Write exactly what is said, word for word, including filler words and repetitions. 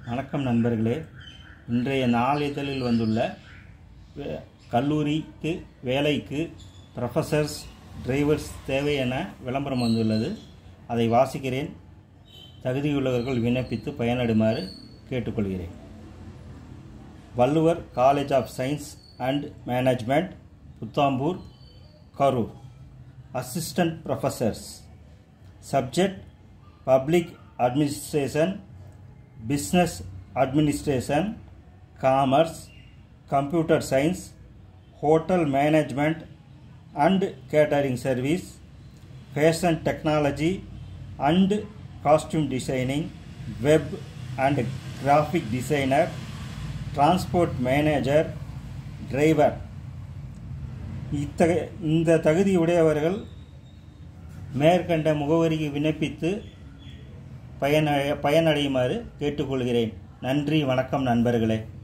வணக்கம் நண்பர்களே. இன்றைய நாளிதழில் வந்துள்ள கல்லூரிக்கு வேலைக்கு ப்ரொஃபஸர்ஸ் டிரைவர்ஸ் தேவை என விளம்பரம் வந்துள்ளது. அதை வாசிக்கிறேன். தகுதியுள்ளவர்கள் விண்ணப்பித்து பயனடைமாறு கேட்டுக்கொள்கிறேன். Valluvar college of science and management, Puthampur, Karur. Assistant professors. Subject public administration, business administration, commerce, computer science, hotel management and catering service, fashion technology and costume designing, web and graphic designer, transport manager, driver. இந்த தகுதியுடையவர்கள் மேற்கண்ட முகவரிக்கு விண்ணப்பித்து பயன பயனடையுமாறு கேட்டுக்கொள்கிறேன். நன்றி, வணக்கம் நண்பர்களே.